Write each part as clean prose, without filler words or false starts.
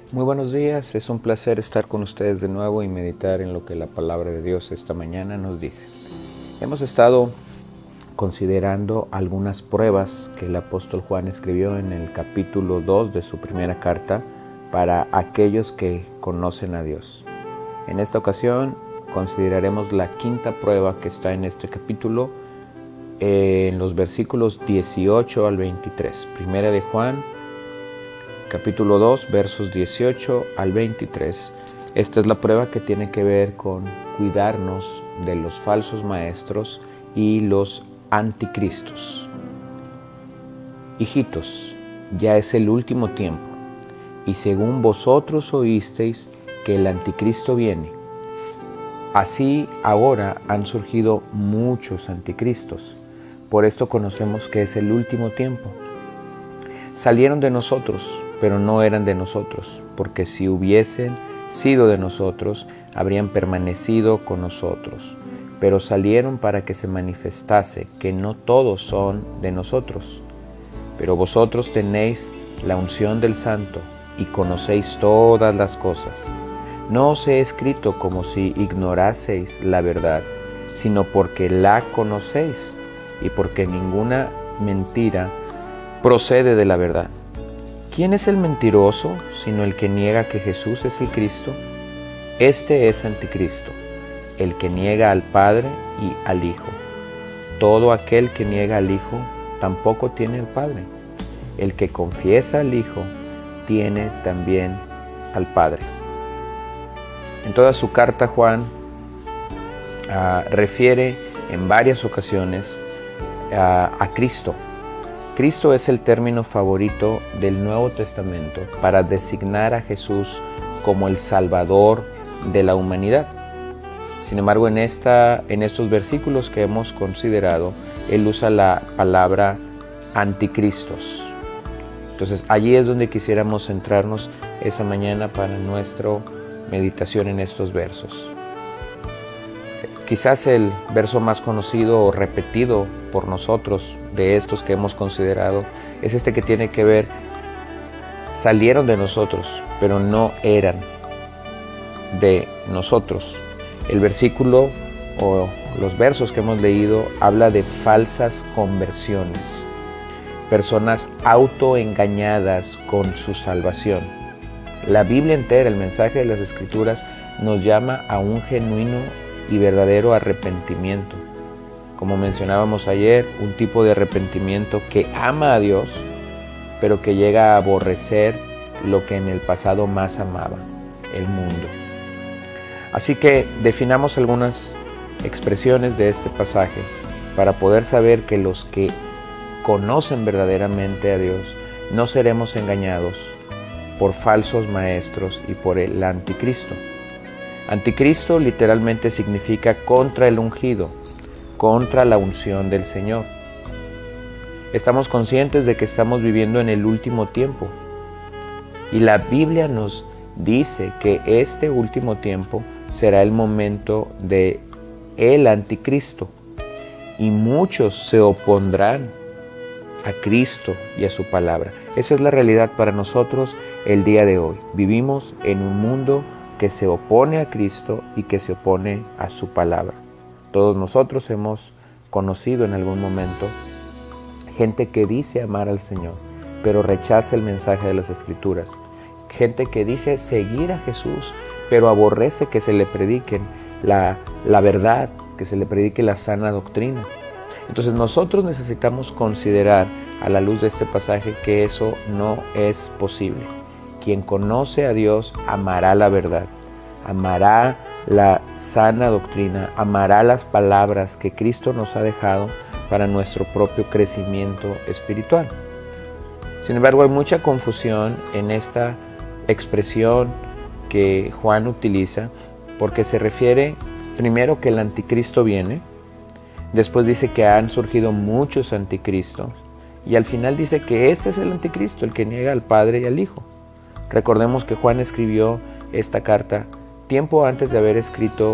Muy buenos días, es un placer estar con ustedes de nuevo y meditar en lo que la palabra de Dios esta mañana nos dice. Hemos estado considerando algunas pruebas que el apóstol Juan escribió en el capítulo 2 de su primera carta para aquellos que conocen a Dios. En esta ocasión consideraremos la quinta prueba que está en este capítulo en los versículos 18 al 23. Primera de Juan, capítulo 2, versos 18 al 23. Esta es la prueba que tiene que ver con cuidarnos de los falsos maestros y los anticristos. Hijitos, ya es el último tiempo, y según vosotros oísteis que el anticristo viene, así ahora han surgido muchos anticristos. Por esto conocemos que es el último tiempo. Salieron de nosotros, pero no eran de nosotros, porque si hubiesen sido de nosotros, habrían permanecido con nosotros. Pero salieron para que se manifestase que no todos son de nosotros. Pero vosotros tenéis la unción del Santo y conocéis todas las cosas. No os he escrito como si ignoraseis la verdad, sino porque la conocéis y porque ninguna mentira procede de la verdad. ¿Quién es el mentiroso sino el que niega que Jesús es el Cristo? Este es anticristo, el que niega al Padre y al Hijo. Todo aquel que niega al Hijo tampoco tiene al Padre. El que confiesa al Hijo tiene también al Padre. En toda su carta Juan refiere en varias ocasiones a Cristo. Cristo es el término favorito del Nuevo Testamento para designar a Jesús como el Salvador de la humanidad. Sin embargo, en estos versículos que hemos considerado, Él usa la palabra anticristos. Entonces, allí es donde quisiéramos centrarnos esa mañana para nuestra meditación en estos versos. Quizás el verso más conocido o repetido por nosotros de estos que hemos considerado es este que tiene que ver, salieron de nosotros, pero no eran de nosotros. El versículo o los versos que hemos leído habla de falsas conversiones, personas autoengañadas con su salvación. La Biblia entera, el mensaje de las Escrituras, nos llama a un genuino y verdadero arrepentimiento. Como mencionábamos ayer, un tipo de arrepentimiento que ama a Dios, pero que llega a aborrecer lo que en el pasado más amaba, el mundo. Así que definamos algunas expresiones de este pasaje para poder saber que los que conocen verdaderamente a Dios no seremos engañados por falsos maestros y por el anticristo. Anticristo literalmente significa contra el ungido, contra la unción del Señor. Estamos conscientes de que estamos viviendo en el último tiempo. Y la Biblia nos dice que este último tiempo será el momento de el anticristo. Y muchos se opondrán a Cristo y a su palabra. Esa es la realidad para nosotros el día de hoy. Vivimos en un mundo que se opone a Cristo y que se opone a su palabra. Todos nosotros hemos conocido en algún momento gente que dice amar al Señor, pero rechaza el mensaje de las Escrituras. Gente que dice seguir a Jesús, pero aborrece que se le prediquen la verdad, que se le predique la sana doctrina. Entonces nosotros necesitamos considerar a la luz de este pasaje que eso no es posible. Quien conoce a Dios amará la verdad, amará la sana doctrina, amará las palabras que Cristo nos ha dejado para nuestro propio crecimiento espiritual. Sin embargo, hay mucha confusión en esta expresión que Juan utiliza, porque se refiere primero que el anticristo viene, después dice que han surgido muchos anticristos, y al final dice que este es el anticristo, el que niega al Padre y al Hijo. Recordemos que Juan escribió esta carta tiempo antes de haber escrito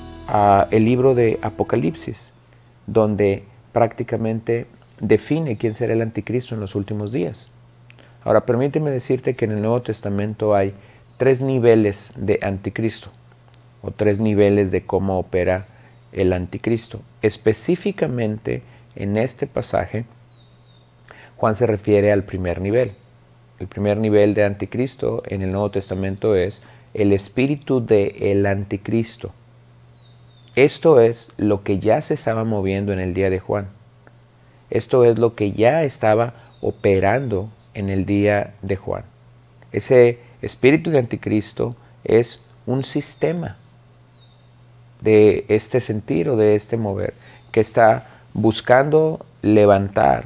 el libro de Apocalipsis, donde prácticamente define quién será el anticristo en los últimos días. Ahora, permíteme decirte que en el Nuevo Testamento hay tres niveles de anticristo, o tres niveles de cómo opera el anticristo. Específicamente en este pasaje, Juan se refiere al primer nivel. El primer nivel de anticristo en el Nuevo Testamento es el espíritu del anticristo. Esto es lo que ya se estaba moviendo en el día de Juan. Esto es lo que ya estaba operando en el día de Juan. Ese espíritu de anticristo es un sistema de este sentir o de este mover que está buscando levantar,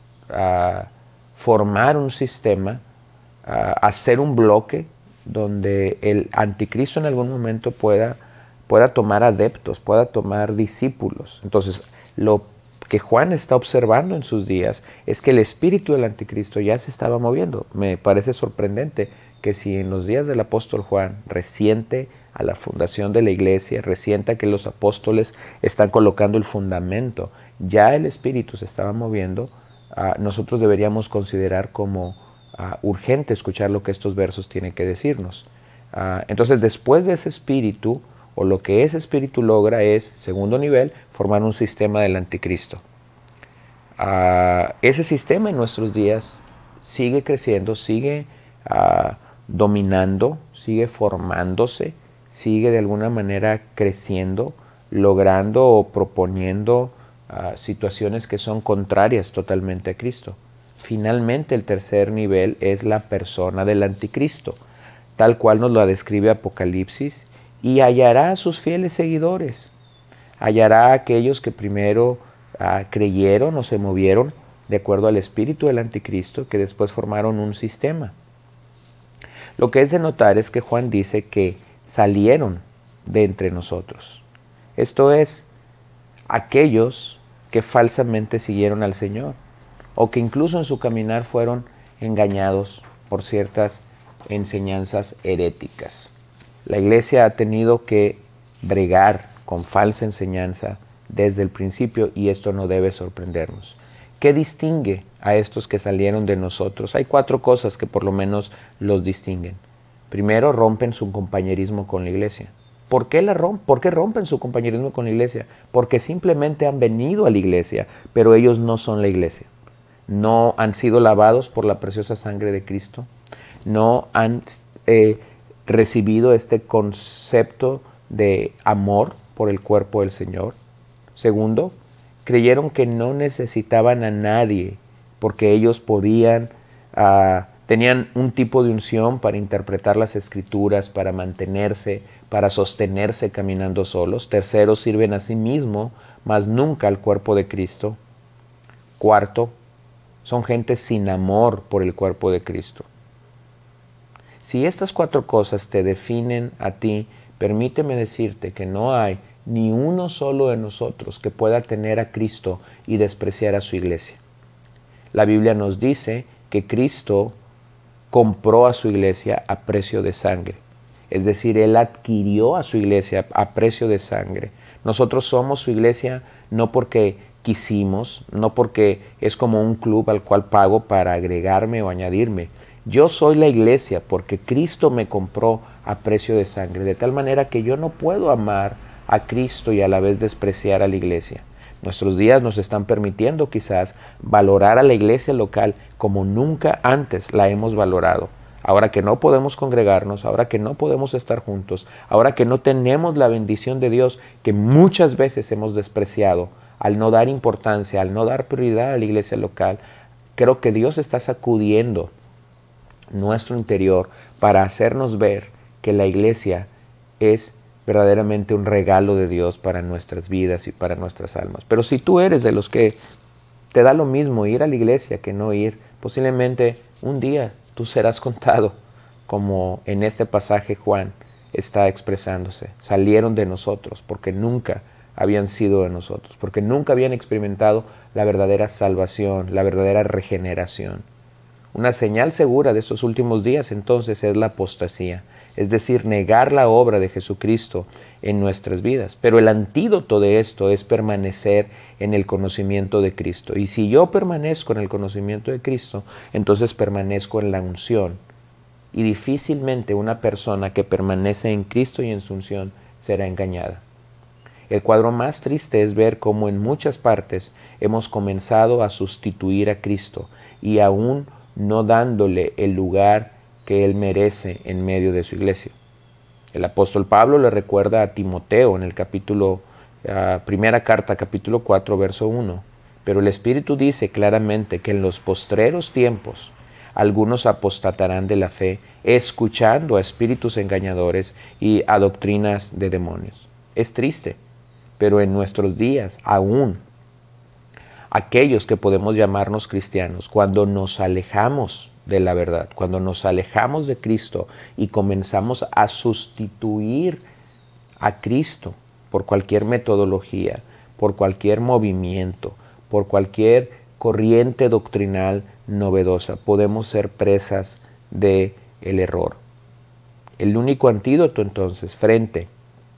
formar un sistema, hacer un bloque donde el anticristo en algún momento pueda tomar adeptos, pueda tomar discípulos. Entonces, lo que Juan está observando en sus días es que el espíritu del anticristo ya se estaba moviendo. Me parece sorprendente que si en los días del apóstol Juan, reciente a la fundación de la iglesia, reciente a que los apóstoles están colocando el fundamento, ya el espíritu se estaba moviendo, nosotros deberíamos considerar como urgente escuchar lo que estos versos tienen que decirnos. Entonces, después de ese espíritu, o lo que ese espíritu logra es, segundo nivel, formar un sistema del anticristo. Ese sistema en nuestros días sigue creciendo, sigue dominando, sigue formándose, sigue de alguna manera creciendo, logrando o proponiendo situaciones que son contrarias totalmente a Cristo. Finalmente, el tercer nivel es la persona del anticristo, tal cual nos lo describe Apocalipsis, y hallará a sus fieles seguidores, hallará a aquellos que primero creyeron o se movieron de acuerdo al espíritu del anticristo, que después formaron un sistema. Lo que es de notar es que Juan dice que salieron de entre nosotros. Esto es, aquellos que falsamente siguieron al Señor, o que incluso en su caminar fueron engañados por ciertas enseñanzas heréticas. La iglesia ha tenido que bregar con falsa enseñanza desde el principio y esto no debe sorprendernos. ¿Qué distingue a estos que salieron de nosotros? Hay 4 cosas que por lo menos los distinguen. Primero, rompen su compañerismo con la iglesia. ¿Por qué rompen su compañerismo con la iglesia? Porque simplemente han venido a la iglesia, pero ellos no son la iglesia. No han sido lavados por la preciosa sangre de Cristo. No han recibido este concepto de amor por el cuerpo del Señor. Segundo, creyeron que no necesitaban a nadie porque ellos tenían un tipo de unción para interpretar las escrituras, para mantenerse, para sostenerse caminando solos. Tercero, sirven a sí mismos, mas nunca al cuerpo de Cristo. Cuarto, son gente sin amor por el cuerpo de Cristo. Si estas 4 cosas te definen a ti, permíteme decirte que no hay ni uno solo de nosotros que pueda tener a Cristo y despreciar a su iglesia. La Biblia nos dice que Cristo compró a su iglesia a precio de sangre. Es decir, Él adquirió a su iglesia a precio de sangre. Nosotros somos su iglesia no porque quisimos, no porque es como un club al cual pago para agregarme o añadirme. Yo soy la iglesia porque Cristo me compró a precio de sangre, de tal manera que yo no puedo amar a Cristo y a la vez despreciar a la iglesia. Nuestros días nos están permitiendo quizás valorar a la iglesia local como nunca antes la hemos valorado. Ahora que no podemos congregarnos, ahora que no podemos estar juntos, ahora que no tenemos la bendición de Dios que muchas veces hemos despreciado al no dar importancia, al no dar prioridad a la iglesia local, creo que Dios está sacudiendo nuestro interior para hacernos ver que la iglesia es verdaderamente un regalo de Dios para nuestras vidas y para nuestras almas. Pero si tú eres de los que te da lo mismo ir a la iglesia que no ir, posiblemente un día tú serás contado, como en este pasaje Juan está expresándose. Salieron de nosotros porque nunca habían sido de nosotros, porque nunca habían experimentado la verdadera salvación, la verdadera regeneración. Una señal segura de estos últimos días entonces es la apostasía, es decir, negar la obra de Jesucristo en nuestras vidas. Pero el antídoto de esto es permanecer en el conocimiento de Cristo. Y si yo permanezco en el conocimiento de Cristo, entonces permanezco en la unción y difícilmente una persona que permanece en Cristo y en su unción será engañada. El cuadro más triste es ver cómo en muchas partes hemos comenzado a sustituir a Cristo y aún no dándole el lugar que Él merece en medio de su iglesia. El apóstol Pablo le recuerda a Timoteo en el primera carta, capítulo 4, verso 1. Pero el Espíritu dice claramente que en los postreros tiempos algunos apostatarán de la fe, escuchando a espíritus engañadores y a doctrinas de demonios. Es triste, pero en nuestros días aún aquellos que podemos llamarnos cristianos, cuando nos alejamos de la verdad, cuando nos alejamos de Cristo y comenzamos a sustituir a Cristo por cualquier metodología, por cualquier movimiento, por cualquier corriente doctrinal novedosa, podemos ser presas del error. El único antídoto entonces frente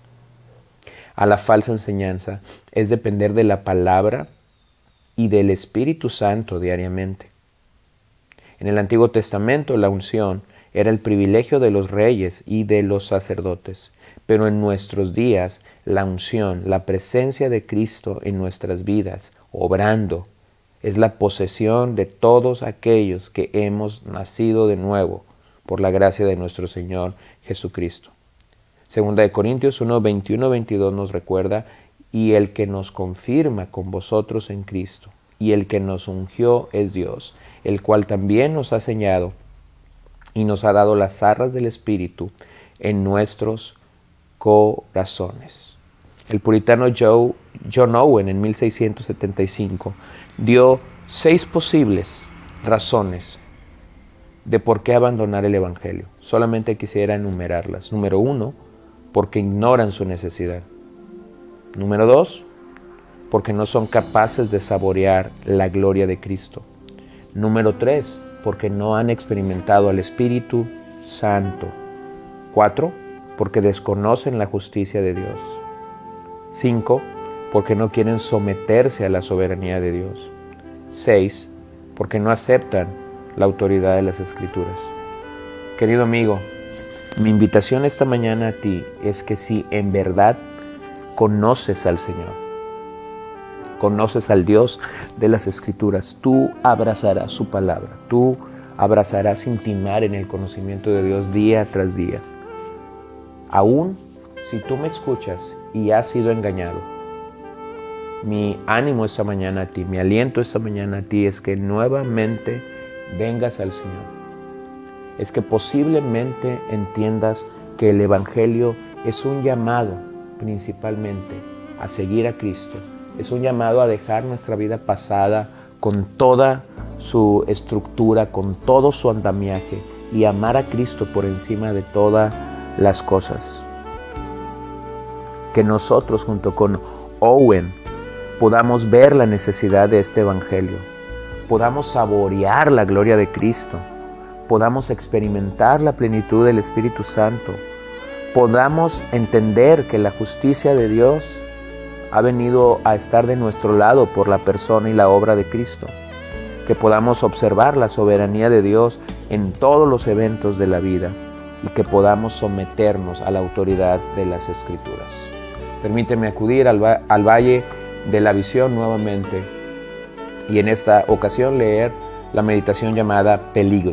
a la falsa enseñanza es depender de la palabra y del Espíritu Santo diariamente. En el Antiguo Testamento la unción era el privilegio de los reyes y de los sacerdotes, pero en nuestros días la unción, la presencia de Cristo en nuestras vidas, obrando, es la posesión de todos aquellos que hemos nacido de nuevo por la gracia de nuestro Señor Jesucristo. Segunda de Corintios 1, 21, 22 nos recuerda: y el que nos confirma con vosotros en Cristo, y el que nos ungió es Dios, el cual también nos ha señalado y nos ha dado las arras del Espíritu en nuestros corazones. El puritano John Owen en 1675 dio 6 posibles razones de por qué abandonar el Evangelio. Solamente quisiera enumerarlas. Número 1, porque ignoran su necesidad. Número 2, porque no son capaces de saborear la gloria de Cristo. Número 3, porque no han experimentado al Espíritu Santo. 4, porque desconocen la justicia de Dios. 5, porque no quieren someterse a la soberanía de Dios. 6, porque no aceptan la autoridad de las Escrituras. Querido amigo, mi invitación esta mañana a ti es que si en verdad conoces al Señor, conoces al Dios de las Escrituras, tú abrazarás su palabra, tú abrazarás intimar en el conocimiento de Dios día tras día. Aún si tú me escuchas y has sido engañado, mi ánimo esta mañana a ti, mi aliento esta mañana a ti es que nuevamente vengas al Señor. Es que posiblemente entiendas que el Evangelio es un llamado principalmente a seguir a Cristo. Es un llamado a dejar nuestra vida pasada con toda su estructura, con todo su andamiaje y amar a Cristo por encima de todas las cosas. Que nosotros junto con Owen podamos ver la necesidad de este Evangelio, podamos saborear la gloria de Cristo, podamos experimentar la plenitud del Espíritu Santo, podamos entender que la justicia de Dios ha venido a estar de nuestro lado por la persona y la obra de Cristo, que podamos observar la soberanía de Dios en todos los eventos de la vida y que podamos someternos a la autoridad de las Escrituras. Permíteme acudir al Valle de la Visión nuevamente y en esta ocasión leer la meditación llamada Peligro.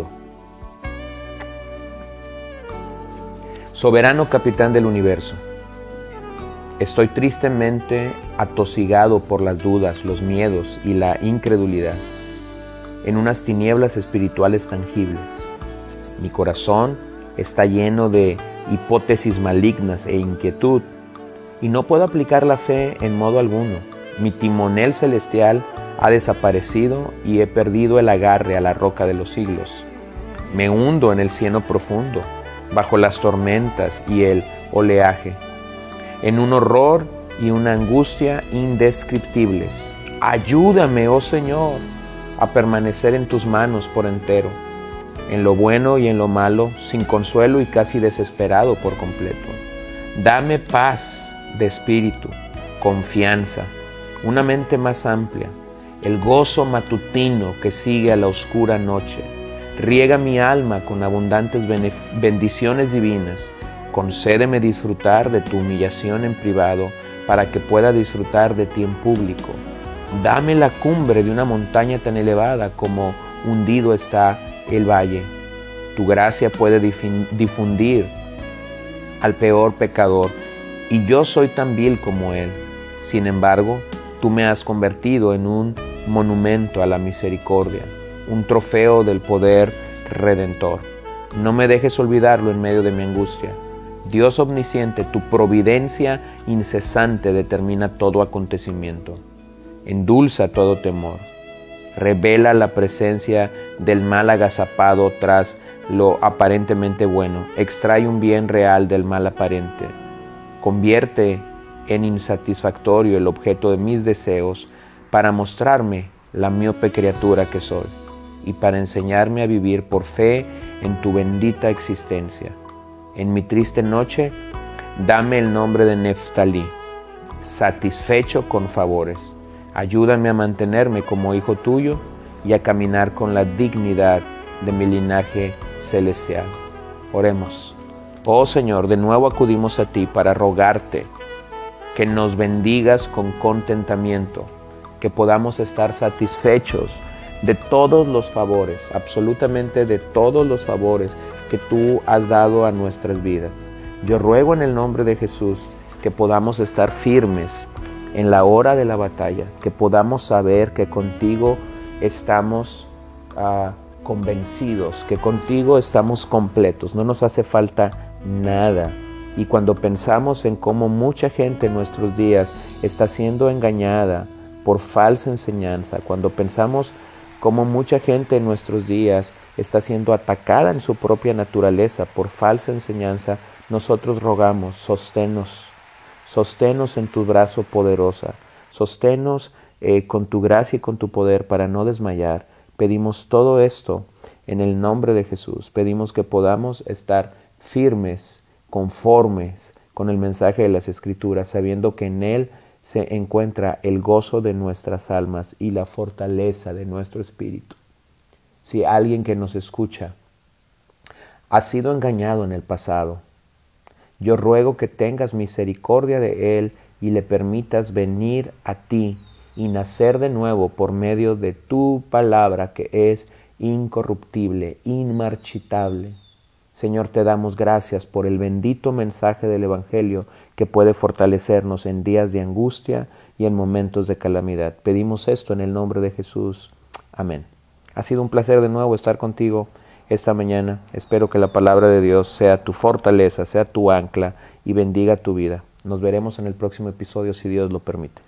Soberano capitán del universo, estoy tristemente atosigado por las dudas, los miedos y la incredulidad, en unas tinieblas espirituales tangibles. Mi corazón está lleno de hipótesis malignas e inquietud, y no puedo aplicar la fe en modo alguno. Mi timonel celestial ha desaparecido y he perdido el agarre a la roca de los siglos. Me hundo en el cieno profundo, bajo las tormentas y el oleaje, en un horror y una angustia indescriptibles. Ayúdame, oh Señor, a permanecer en tus manos por entero, en lo bueno y en lo malo, sin consuelo y casi desesperado por completo. Dame paz de espíritu, confianza, una mente más amplia, el gozo matutino que sigue a la oscura noche, Riega mi alma con abundantes bendiciones divinas. Concédeme disfrutar de tu humillación en privado para que pueda disfrutar de ti en público. Dame la cumbre de una montaña tan elevada como hundido está el valle. Tu gracia puede difundir al peor pecador, y yo soy tan vil como él. Sin embargo, tú me has convertido en un monumento a la misericordia, un trofeo del poder redentor. No me dejes olvidarlo en medio de mi angustia. Dios omnisciente, tu providencia incesante determina todo acontecimiento. Endulza todo temor. Revela la presencia del mal agazapado tras lo aparentemente bueno. Extrae un bien real del mal aparente. Convierte en insatisfactorio el objeto de mis deseos para mostrarme la miope criatura que soy y para enseñarme a vivir por fe en tu bendita existencia. En mi triste noche, dame el nombre de Neftalí, satisfecho con favores. Ayúdame a mantenerme como hijo tuyo y a caminar con la dignidad de mi linaje celestial. Oremos. Oh Señor, de nuevo acudimos a ti para rogarte que nos bendigas con contentamiento, que podamos estar satisfechos de todos los favores, absolutamente de todos los favores que tú has dado a nuestras vidas. Yo ruego en el nombre de Jesús que podamos estar firmes en la hora de la batalla, que podamos saber que contigo estamos convencidos, que contigo estamos completos, no nos hace falta nada. Y cuando pensamos en cómo mucha gente en nuestros días está siendo engañada por falsa enseñanza, cuando pensamos cómo mucha gente en nuestros días está siendo atacada en su propia naturaleza por falsa enseñanza, nosotros rogamos, sosténnos en tu brazo poderosa, sosténnos con tu gracia y con tu poder para no desmayar. Pedimos todo esto en el nombre de Jesús. Pedimos que podamos estar firmes, conformes con el mensaje de las Escrituras, sabiendo que en él se encuentra el gozo de nuestras almas y la fortaleza de nuestro espíritu. Si alguien que nos escucha ha sido engañado en el pasado, yo ruego que tengas misericordia de él y le permitas venir a ti y nacer de nuevo por medio de tu palabra que es incorruptible, inmarchitable. Señor, te damos gracias por el bendito mensaje del Evangelio que puede fortalecernos en días de angustia y en momentos de calamidad. Pedimos esto en el nombre de Jesús. Amén. Ha sido un placer de nuevo estar contigo esta mañana. Espero que la palabra de Dios sea tu fortaleza, sea tu ancla y bendiga tu vida. Nos veremos en el próximo episodio si Dios lo permite.